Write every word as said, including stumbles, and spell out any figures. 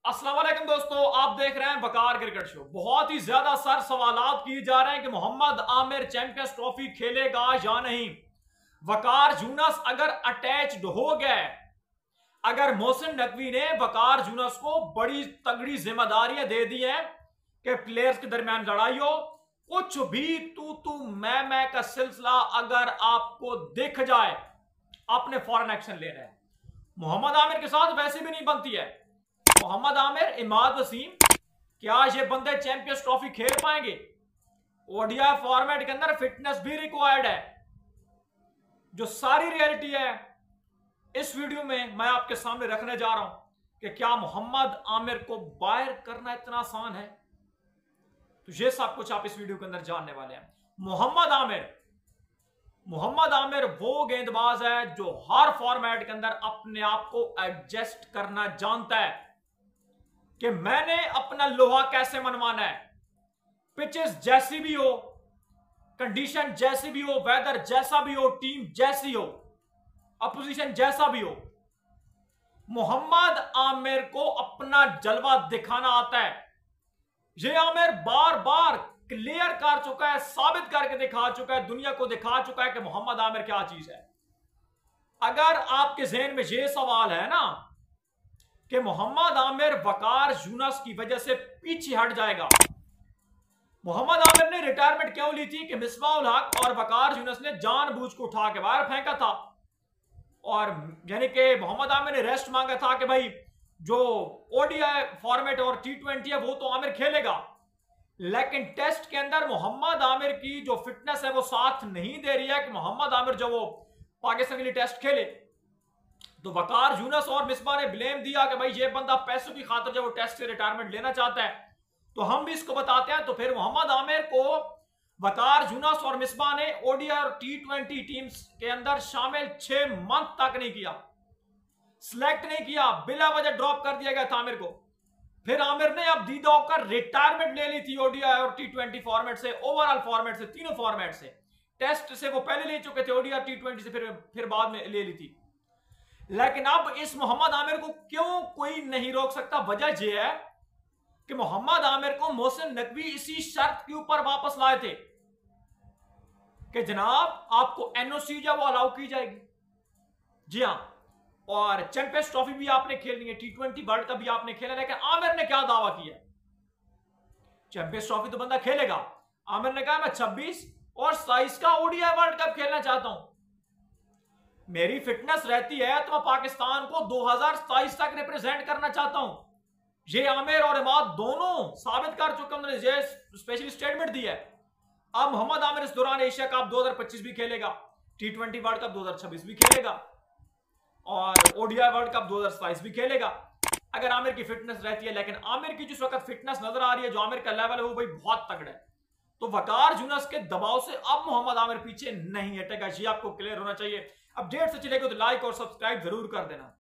अस्सलाम वालेकुम दोस्तों, आप देख रहे हैं वकार क्रिकेट शो। बहुत ही ज्यादा सर सवालात किए जा रहे हैं कि मोहम्मद आमिर चैंपियंस ट्रॉफी खेलेगा या नहीं। वकार यूनुस अगर अटैच्ड हो गए, अगर मोहसिन नकवी ने वकार यूनुस को बड़ी तगड़ी जिम्मेदारियां दे दी हैं कि प्लेयर्स के दरमियान लड़ाई हो, कुछ भी तू तू मैं मैं का सिलसिला अगर आपको दिख जाए, आपने फौरन एक्शन लेना है। मोहम्मद आमिर के साथ वैसे भी नहीं बनती है। मोहम्मद आमिर, इमाद वसीम, क्या ये बंदे चैंपियंस ट्रॉफी खेल पाएंगे? ओडीआई फॉर्मेट के अंदर फिटनेस भी रिक्वायर्ड है। जो सारी रियलिटी है इस वीडियो में मैं आपके सामने रखने जा रहा हूं कि क्या मोहम्मद आमिर को बाहर करना इतना आसान है। तो ये सब कुछ आप इस वीडियो के अंदर जानने वाले हैं। मोहम्मद आमिर मोहम्मद आमिर वो गेंदबाज है जो हर फॉर्मेट के अंदर अपने आप को एडजस्ट करना जानता है कि मैंने अपना लोहा कैसे मनवाना है। पिचेस जैसी भी हो, कंडीशन जैसी भी हो, वेदर जैसा भी हो, टीम जैसी हो, अपोजिशन जैसा भी हो, मोहम्मद आमिर को अपना जलवा दिखाना आता है। ये आमिर बार बार क्लियर कर चुका है, साबित करके दिखा चुका है, दुनिया को दिखा चुका है कि मोहम्मद आमिर क्या चीज है। अगर आपके जहन में यह सवाल है ना कि मोहम्मद आमिर वकार यूनुस की वजह से पीछे हट जाएगा, मोहम्मद आमिर ने रिटायरमेंट क्यों ली थी कि मिसबाह उल हक और वकार यूनुस ने जानबूझ को उठा के बाहर फेंका था, और यानी कि मोहम्मद आमिर ने रेस्ट मांगा था कि भाई जो ओडीआई फॉर्मेट और टी ट्वेंटी है वो तो आमिर खेलेगा, लेकिन टेस्ट के अंदर मोहम्मद आमिर की जो फिटनेस है वो साथ नहीं दे रही है कि मोहम्मद आमिर जो वो पाकिस्तान के लिए टेस्ट खेले। तो वकार यूनुस और मिसबाह ने ब्लेम दिया कि भाई ये बंदा पैसों की खातिर जब वो टेस्ट से रिटायरमेंट लेना चाहता है, तो हम भी इसको बताते हैं। तो फिर मोहम्मद आमिर को वकार यूनुस और मिसबाह ने ओडीआई और टी ट्वेंटी टीम्स के अंदर शामिल छह मंथ तक नहीं किया, सिलेक्ट नहीं किया, बिला वजह ड्रॉप कर दिया गया था आमिर को। फिर आमिर ने अब दीदा होकर रिटायरमेंट ले ली थी ओडीआई और टी ट्वेंटी फॉर्मेट से, ओवरऑल फॉर्मेट से, तीनों फॉर्मेट से। टेस्ट से वो पहले ले चुके थे, ओडीआई टी ट्वेंटी से फिर फिर बाद में ले ली थी। लेकिन अब इस मोहम्मद आमिर को क्यों कोई नहीं रोक सकता? वजह यह है कि मोहम्मद आमिर को मोहसिन नकवी इसी शर्त के ऊपर वापस लाए थे कि जनाब आपको एनओसी जो वो अलाउ की जाएगी। जी हां, और चैंपियंस ट्रॉफी भी आपने खेलनी है, टी ट्वेंटी वर्ल्ड कप भी आपने खेला। लेकिन आमिर ने क्या दावा किया? चैंपियंस ट्रॉफी तो बंदा खेलेगा। आमिर ने कहा मैं छब्बीस और सताईस का ओडीआई वर्ल्ड कप खेलना चाहता हूं, मेरी फिटनेस रहती है तो मैं पाकिस्तान को दो हज़ार सताईस तक रिप्रेजेंट करना चाहता हूं। ये आमिर और इमाद दोनों साबित कर चुके, उन्होंने ये स्पेशली स्टेटमेंट दी है। अब मोहम्मद आमिर इस दौरान एशिया कप दो हज़ार पच्चीस भी खेलेगा, टी ट्वेंटी वर्ल्ड कप दो हज़ार छब्बीस भी खेलेगा और ओडीआई वर्ल्ड कप दो हज़ार सताईस भी खेलेगा अगर आमिर की फिटनेस रहती है। लेकिन आमिर की जिस वक्त फिटनेस नजर आ रही है, जो आमिर का लेवल है वो भाई बहुत तगड़ा है। तो वकार यूनुस के दबाव से अब मोहम्मद आमिर पीछे नहीं हटेगा, ये आपको क्लियर होना चाहिए। अपडेट से चलेगा तो लाइक और सब्सक्राइब जरूर कर देना।